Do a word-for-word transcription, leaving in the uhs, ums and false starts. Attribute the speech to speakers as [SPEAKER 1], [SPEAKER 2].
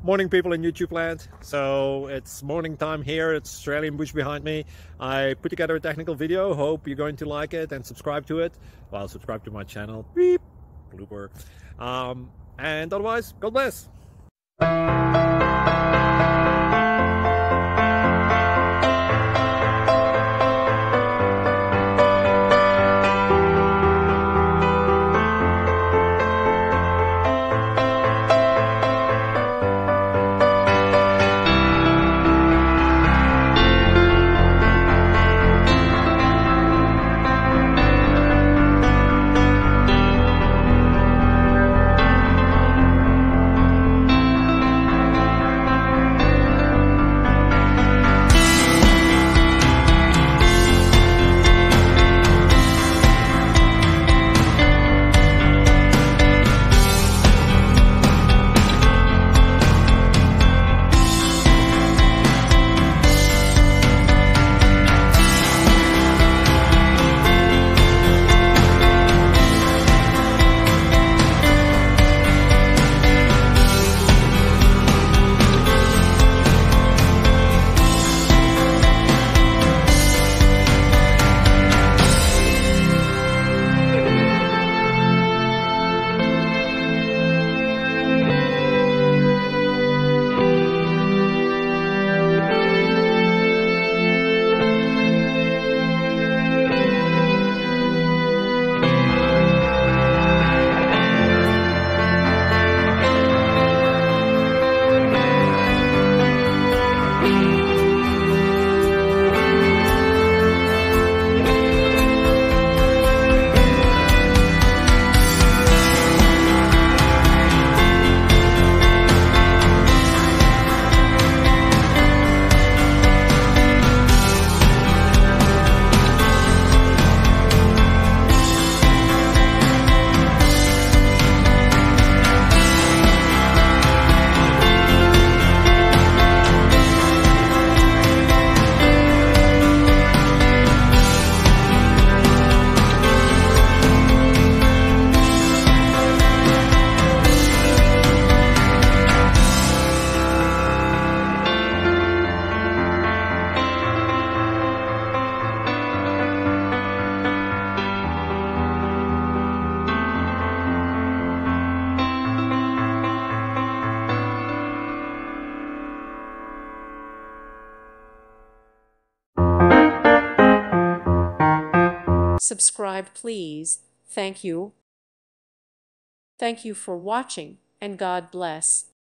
[SPEAKER 1] Morning, people in YouTube land. So it's morning time here. It's Australian bush behind me. I put together a technical video. Hope you're going to like it and subscribe to it. Well, subscribe to my channel. Beep. Blooper. Um, and otherwise, God bless.
[SPEAKER 2] Subscribe, please. Thank you. Thank you for watching, and God bless.